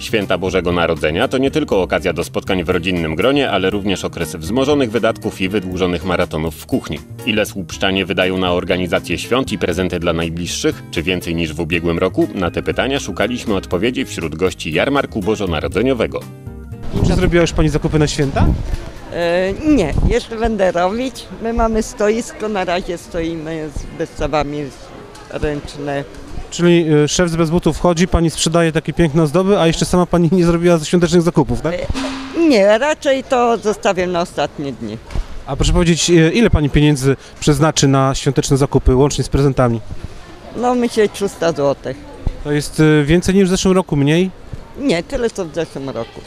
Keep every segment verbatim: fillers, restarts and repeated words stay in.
Święta Bożego Narodzenia to nie tylko okazja do spotkań w rodzinnym gronie, ale również okres wzmożonych wydatków i wydłużonych maratonów w kuchni. Ile słupszczanie wydają na organizację świąt i prezenty dla najbliższych? Czy więcej niż w ubiegłym roku? Na te pytania szukaliśmy odpowiedzi wśród gości jarmarku bożonarodzeniowego. Czy zrobiła już Pani zakupy na święta? E, nie, jeszcze będę robić. My mamy stoisko, na razie stoimy z wystawami ręczne. Czyli y, szef z bez butów wchodzi, Pani sprzedaje takie piękne ozdoby, a jeszcze sama Pani nie zrobiła świątecznych zakupów, tak? E, nie, raczej to zostawiam na ostatnie dni. A proszę powiedzieć, y, ile Pani pieniędzy przeznaczy na świąteczne zakupy, łącznie z prezentami? No myślę trzysta złotych. To jest y, więcej niż w zeszłym roku, mniej? Nie, tyle co w zeszłym roku.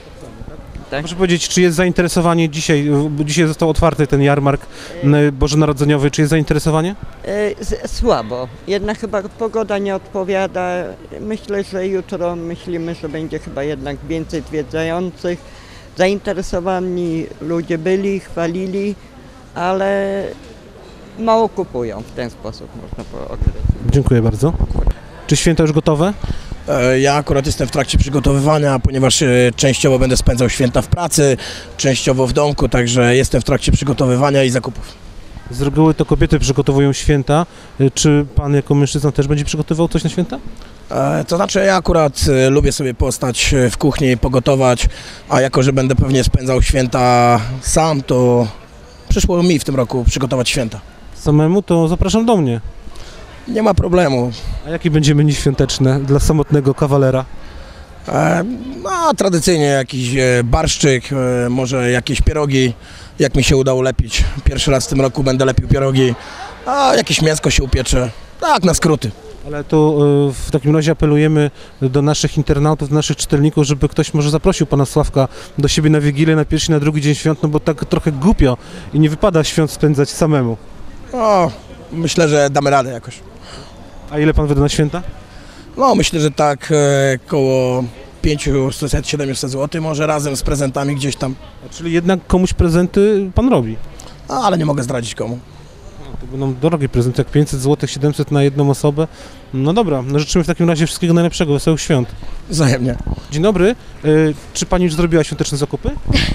Tak. Proszę powiedzieć, czy jest zainteresowanie dzisiaj, bo dzisiaj został otwarty ten jarmark y, bożonarodzeniowy, czy jest zainteresowanie? E, z, słabo, jednak chyba pogoda nie odpowiada. Myślę, że jutro myślimy, że będzie chyba jednak więcej zwiedzających. Zainteresowani ludzie byli, chwalili, ale mało kupują, w ten sposób można określić. Dziękuję bardzo. Czy święta już gotowe? Ja akurat jestem w trakcie przygotowywania, ponieważ częściowo będę spędzał święta w pracy, częściowo w domku, także jestem w trakcie przygotowywania i zakupów. Z reguły to kobiety przygotowują święta. Czy Pan jako mężczyzna też będzie przygotowywał coś na święta? To znaczy ja akurat lubię sobie postać w kuchni, pogotować, a jako, że będę pewnie spędzał święta sam, to przyszło mi w tym roku przygotować święta. Samemu to zapraszam do mnie. Nie ma problemu. A jakie będzie menu świąteczne dla samotnego kawalera? E, no, tradycyjnie jakiś e, barszczyk, e, może jakieś pierogi, jak mi się uda ulepić. Pierwszy raz w tym roku będę lepił pierogi, a jakieś mięsko się upiecze. Tak, na skróty. Ale to y, w takim razie apelujemy do naszych internautów, do naszych czytelników, żeby ktoś może zaprosił Pana Sławka do siebie na Wigilię, na pierwszy i na drugi dzień świąt, no bo tak trochę głupio i nie wypada świąt spędzać samemu. O, myślę, że damy radę jakoś. A ile Pan wyda na święta? No, myślę, że tak e, koło pięćset do siedemset złotych, może razem z prezentami gdzieś tam. A czyli jednak komuś prezenty Pan robi? A, ale nie mogę zdradzić komu. No, to będą drogie prezenty, jak pięćset złotych, siedemset na jedną osobę. No dobra, no życzymy w takim razie wszystkiego najlepszego, wesołych świąt. Wzajemnie. Dzień dobry, y, czy Pani już zrobiła świąteczne zakupy?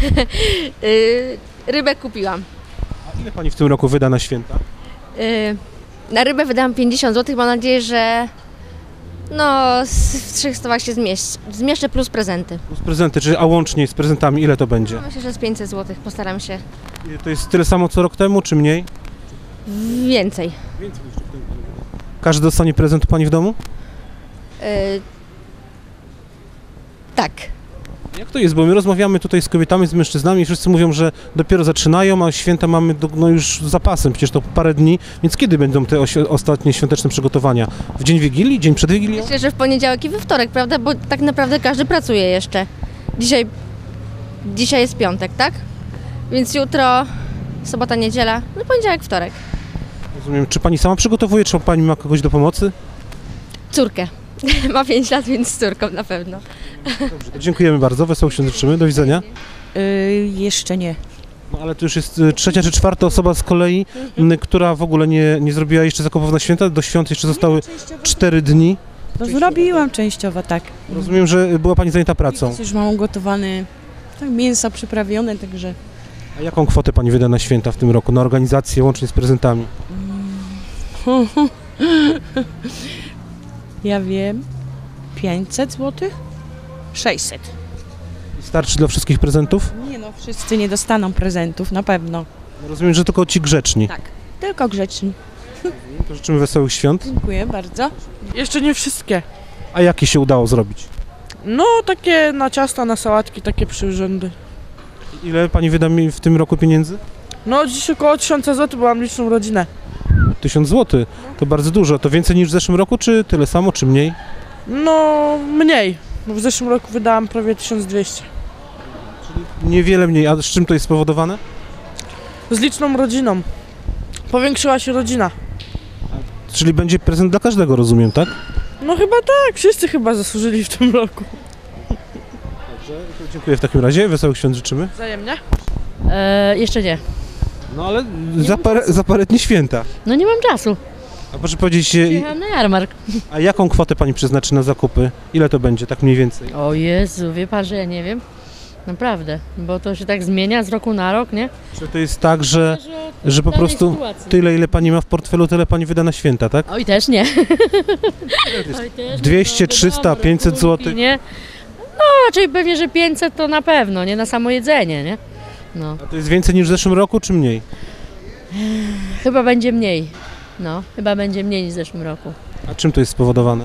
Yy, rybę kupiłam. A ile Pani w tym roku wyda na święta? Yy, na rybę wydałam pięćdziesiąt złotych. Mam nadzieję, że no w trzech stowach się zmieści, zmieszczę plus prezenty. Plus prezenty, czy a łącznie z prezentami ile to będzie? No, myślę, że z pięćset złotych postaram się. I to jest tyle samo co rok temu, czy mniej? Więcej. Więcej niż w tym. Każdy dostanie prezent u Pani w domu? Yy, tak. Jak to jest? Bo my rozmawiamy tutaj z kobietami, z mężczyznami i wszyscy mówią, że dopiero zaczynają, a święta mamy do, no już z zapasem, przecież to parę dni. Więc kiedy będą te osi- ostatnie świąteczne przygotowania? W dzień Wigilii? Dzień przed Wigilią? Myślę, że w poniedziałek i we wtorek, prawda? Bo tak naprawdę każdy pracuje jeszcze. Dzisiaj, dzisiaj jest piątek, tak? Więc jutro, sobota, niedziela, no poniedziałek, wtorek. Rozumiem. Czy Pani sama przygotowuje, czy Pani ma kogoś do pomocy? Córkę. Ma pięć lat, więc z córką na pewno. Dobrze, to dziękujemy bardzo, wesołych świąt życzymy, do widzenia. Yy, jeszcze nie. No ale to już jest y, trzecia czy czwarta osoba z kolei, m, która w ogóle nie, nie zrobiła jeszcze zakupów na święta. Do świąt jeszcze zostały cztery dni. No, zrobiłam częściowo, tak. Rozumiem, że była Pani zajęta pracą. Już mam ugotowane, tak, mięsa przyprawione, także... A jaką kwotę Pani wyda na święta w tym roku, na organizację łącznie z prezentami? Ja wiem, pięćset złotych? sześćset. Starczy dla wszystkich prezentów? Nie no, wszyscy nie dostaną prezentów, na pewno. Rozumiem, że tylko ci grzeczni. Tak, tylko grzeczni. To życzymy wesołych świąt. Dziękuję bardzo. Jeszcze nie wszystkie. A jakie się udało zrobić? No takie na ciasta, na sałatki, takie przyrządy. Ile Pani wyda mi w tym roku pieniędzy? No dziś około tysiąc złotych, bo mam liczną rodzinę. Tysiąc złotych. To bardzo dużo. To więcej niż w zeszłym roku, czy tyle samo, czy mniej? No mniej, bo w zeszłym roku wydałam prawie tysiąc dwieście. Niewiele mniej. A z czym to jest spowodowane? Z liczną rodziną. Powiększyła się rodzina. Czyli będzie prezent dla każdego, rozumiem, tak? No chyba tak, wszyscy chyba zasłużyli w tym roku. Dobrze, to dziękuję w takim razie. Wesołych świąt życzymy. Wzajemnie. E, jeszcze nie. No ale za parę, za parę dni święta. No nie mam czasu. A proszę powiedzieć, e, Jechałam na jarmark. a jaką kwotę pani przeznaczy na zakupy? Ile to będzie, tak mniej więcej? O Jezu, wie pan, że ja nie wiem. Naprawdę, bo to się tak zmienia z roku na rok, nie? Czy to jest tak, że, że po danej prostu sytuacji. tyle, ile pani ma w portfelu, tyle pani wyda na święta, tak? Oj, też nie. Oj, też dwieście, nie, to trzysta, dobre, pięćset kulki, złotych. Nie? No, raczej pewnie, że pięćset to na pewno, nie na samo jedzenie, nie? No, A to jest więcej niż w zeszłym roku, czy mniej? chyba będzie mniej. No, chyba będzie mniej niż w zeszłym roku. A czym to jest spowodowane?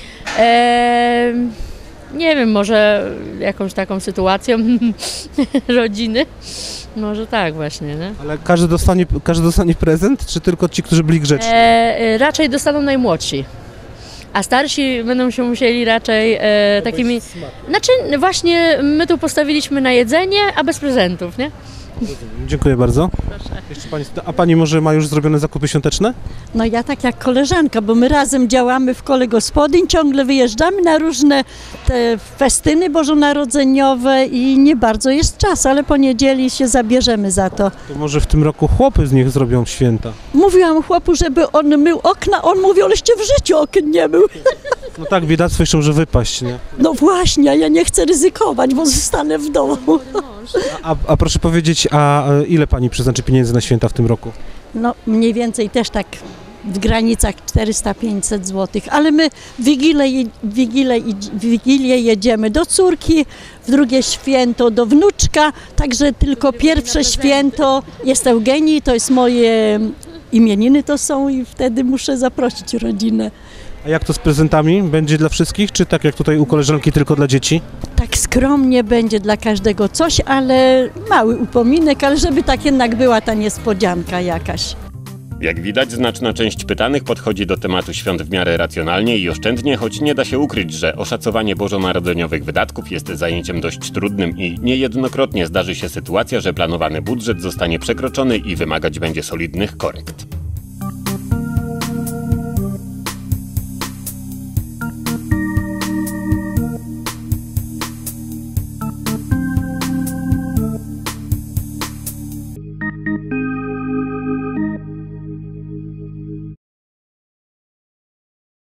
Eee, nie wiem, może jakąś taką sytuacją rodziny. Może tak właśnie, nie? Ale każdy dostanie, każdy dostanie prezent, czy tylko ci, którzy byli grzeczni? Eee, raczej dostaną najmłodsi. A starsi będą się musieli raczej e, takimi... Znaczy właśnie my tu postawiliśmy na jedzenie, a bez prezentów, nie? Dziękuję bardzo. Jeszcze pani, a pani może ma już zrobione zakupy świąteczne? No ja tak jak koleżanka, bo my razem działamy w kole gospodyń, ciągle wyjeżdżamy na różne te festyny bożonarodzeniowe i nie bardzo jest czas, ale po niedzieli się zabierzemy za to. To może w tym roku chłopy z nich zrobią święta. Mówiłam chłopu, żeby on mył okna, on mówi, aleście w życiu okien nie mył. No tak, biedactwo jeszcze może wypaść, nie? No właśnie, a ja nie chcę ryzykować, bo zostanę w domu. A, a, a proszę powiedzieć, a e, ile pani przeznaczy pieniędzy na święta w tym roku? No mniej więcej też tak w granicach czterysta pięćset złotych, ale my Wigilię, je- Wigilię, Wigilię jedziemy do córki, w drugie święto do wnuczka, także tylko pierwsze święto jest Eugenii, to jest moje imieniny to są i wtedy muszę zaprosić rodzinę. A jak to z prezentami? Będzie dla wszystkich, czy tak jak tutaj u koleżanki tylko dla dzieci? Tak skromnie będzie dla każdego coś, ale mały upominek, ale żeby tak jednak była ta niespodzianka jakaś. Jak widać, znaczna część pytanych podchodzi do tematu świąt w miarę racjonalnie i oszczędnie, choć nie da się ukryć, że oszacowanie bożonarodzeniowych wydatków jest zajęciem dość trudnym i niejednokrotnie zdarzy się sytuacja, że planowany budżet zostanie przekroczony i wymagać będzie solidnych korekt.